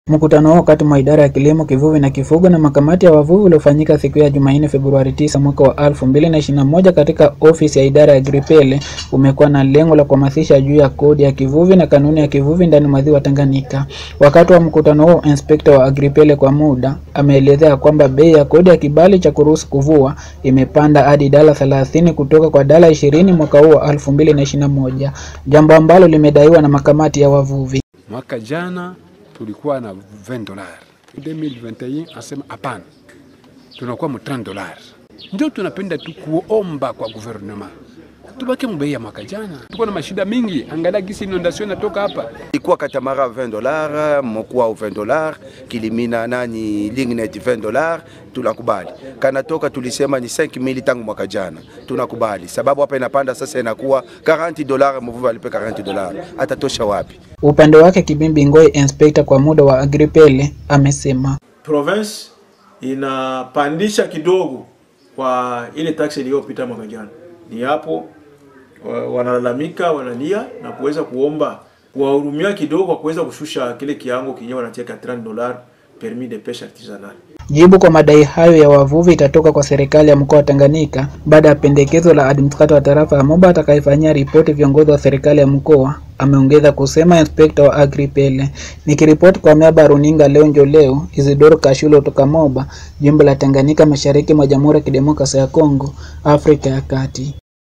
Mkutano huo kati mwa idara ya kilimo, kivuvi na kifugo na makamati ya wavuvi uliofanyika siku ya Jumanne Februari 9 mwaka wa 2021 katika ofisi ya idara ya Gripele umekuwa na lengo la kuhamasisha juu ya kodi ya kivuvi na kanuni ya kivuvi ndani mwa ziwa Tanganyika. Wakati wa mkutano huo, inspector wa Gripele kwa muda ameelezea kwamba bei ya kodi ya kibali cha kuruhusu kuvua imepanda hadi $30 kutoka kwa $20 mwaka huu wa 2021, jambo ambalo limedaiwa na makamati ya wavuvi. Mwaka jana tulikuwa na $20. 2021 asema hapana, tunakuwa $30. Ndio tunapenda tu kuomba kwa gouvernement tubaki mbei ya mwaka jana. Tuko na mashida mingi, angalia gisi inondation natoka hapa. Ilikuwa katamara $20, mokwa $20, kilimina nani lignet $20, tunakubali. Kanatoka tulisema ni 5,000 tangu mwaka jana. Tunakubali. Sababu hapa inapanda sasa inakuwa $40, mvuvi alipe $40. Atatosha wapi? Upande wake Kibimbi Ngoi, inspector kwa muda wa Agripele, amesema province inapandisha kidogo kwa ile tax iliyopita mwaka jana. Ni hapo wanalalamika, wanalia na kuweza kuomba kuwahurumia kidogo kwa kuweza kushusha kile kiango kinyewe wanacheka $30 permis de pêche artisanal. Jibu kwa madai hayo ya wavuvi itatoka kwa serikali ya mkoa wa Tanganyika baada ya pendekezo la administrator wa tarafa ya Moba atakayefanyia ripoti viongozi wa serikali ya mkoa, ameongeza kusema inspector wa Agripele. Nikiripoti kwa miaba runinga leo Isidoro Kashulo kutoka Moba, jimbo la Tanganyika, mashariki mwa Jamhuri ya Kidemokrasia ya Kongo, Afrika ya Kati.